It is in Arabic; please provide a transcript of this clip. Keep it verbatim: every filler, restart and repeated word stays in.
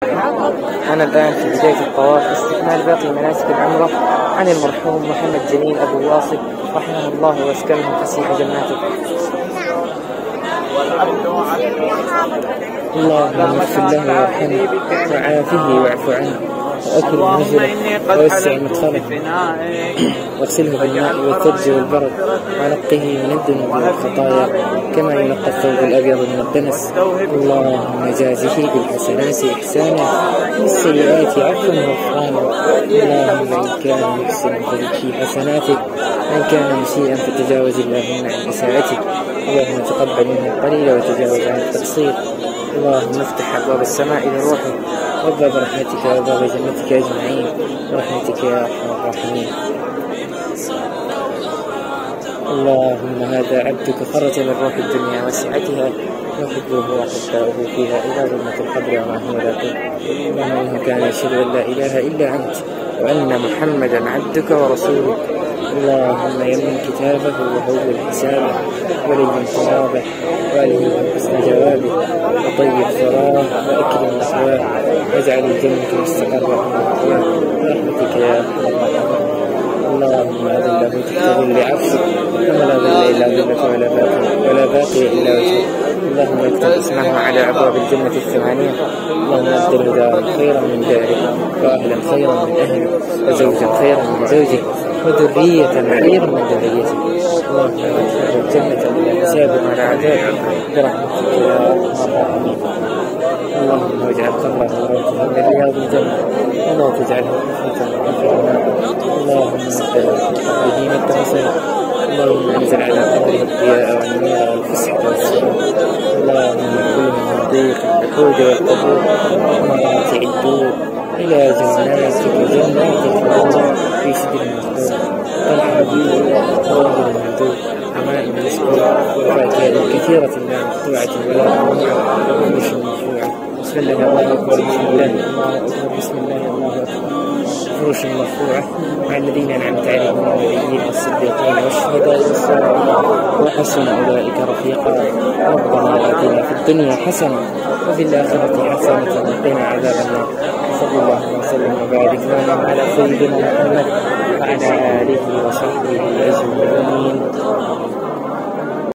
أنا الآن في بداية الطواف استكمال باقي مناسك العمرة عن المرحوم محمد جميل أبو واصف رحمه الله واسكنه فسيح جناته. اللهم اغفر له وارحمه وعافه واعف عنه وأكرم نزله ووسع مدخله واغسله بالماء والثلج والبرد ونقه من الذنوب والخطايا كما ينقى الثوب الأبيض من الدنس. اللهم جازه بالحسنات إحسانا والسيئات عفوا وغفرانا. اللهم إن كان محسنا فزد في حسناتك وإن كان مسيئا فتجاوز اللهم عن إساءتك. اللهم تقبل منه القليل وتجاوز عن التقصير. اللهم افتح أبواب السماء لروحه وأبواب رحمتك وأبواب جنتك أجمعين برحمتك يا أرحم الراحمين. اللهم هذا عبدك خرج من روح الدنيا وسعتها وحبه وأحباؤه فيها إلى ظلمة القبر وما هو لاقيه. اللهم إنه كان يشهد أن لا إله إلا أنت وأن محمدا عبدك ورسولك. اللهم يمن كتابه وهول حسابه ولين حسابه وألهم حسن جوابه وطيب ثراه وأكرم مثواه واجعل الجنة مستقره ومأواه برحمتك يا أرحم الراحمين. اللهم أذله تحت ظل عرشك وما لا ظل إلا ظلك ولا باقي ولا باقي إلا وجهك. اللهم اكتب اسمه على أبواب الجنة الثمانية. اللهم ابدله دارا خيرا من داره وأهلا خيرا من أهله وزوجا خيرا من زوجه وذرية خيرا من ذريته. اللهم ادخله الجنة بلا حساب ولا عذاب برحمتك يا أرحم الراحمين. اللهم اجعل قبره روضة من رياض الجنة ولا تجعله فتنة في النار. اللهم بدين التوسل. اللهم انزل على قبره الضياء والنور والفسحة والسرور. اللهم كل من الضيق الحوج والقبور ومراتع الدور إلى جناتك وجنات الخلود في سدر المخلوق والحديد روض المندوب وماء مسكوب وفاكهة كثيرة لا مقطوعة ولا ممنوعة ومش مرفوعة. بسم الله الله أكبر بسم الله الله أكبر بسم الله الله أكبر. فرش مرفوعة مع الذين أنعمت عليهم من النبيين والصديقين والشهداء والصالحين وحسن أولئك رفيقا. ربنا آتنا في الدنيا حسنة وفي الآخرة حسنة وقنا عذاب النار. صلى الله وسلم وبارك على سيدنا محمد وعلى آله وصحبه أجمعين.